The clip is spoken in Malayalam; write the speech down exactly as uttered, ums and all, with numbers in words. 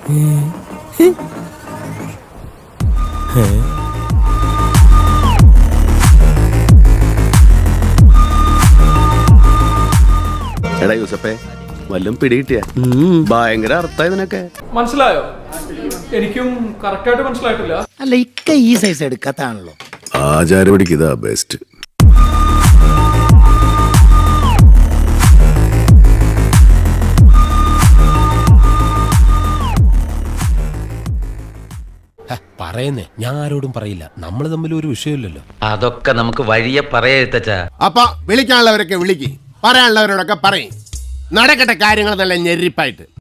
എടാ യൂസപ്പേ വല്ലതും പിടികിട്ടിയ ഭയങ്കര അർത്ഥമായി നിനക്ക് മനസ്സിലായോ? എനിക്കും കറക്റ്റായിട്ട് മനസ്സിലായിട്ടില്ല. അല്ല ഇക്ക ഈ സൈസ് എടുക്കാത്താണല്ലോ. ആചാരപടിക്ക് ഇതാ ബെസ്റ്റ്. പറയുന്നേ ഞാൻ ആരോടും പറയില്ല. നമ്മൾ തമ്മിൽ ഒരു വിഷയമില്ലല്ലോ. അതൊക്കെ നമുക്ക് വഴിയെ പറയാ. അപ്പൊ വിളിക്കാനുള്ളവരൊക്കെ വിളിക്ക്, പറയാനുള്ളവരോടൊക്കെ പറയും. നടക്കട്ടെ കാര്യങ്ങൾ നല്ല ഞെരിപ്പായിട്ട്.